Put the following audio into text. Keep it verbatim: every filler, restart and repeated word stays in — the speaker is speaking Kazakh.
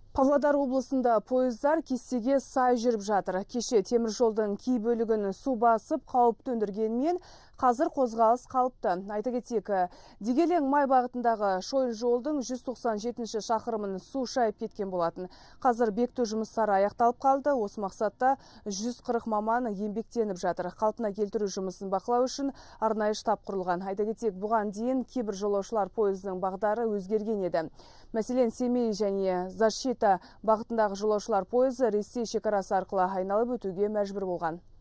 Павлодар облысында пойыздар кестеге сай жүріп жатыр. Кеше темір жолдың кей бөлігін су басып қауіп төндіргенмен, қазір қозғалыс қалыпты. Айта кетейік, Дегелең май бағытындағы шойын жолдың жүз тоқсан жетінші шақырымын су шайып кеткен болатын. Қазір бекіту жұмыстары аяқталып қалды. Осы мақсатта жүз қырық маман еңбектеніп жатыр. Қалпына келтіру жұмысын бақылау үшін арнайы штаб құрылған. Айта кетейік, бұған дейін кейбір жолаушылар пойыздың бағдары өзгерген еді. Мәселен, Семей және Защита бағытындағы жолаушылар пойызы Ресей шекарасы арқылы айналып өтуге мәжбүр болған.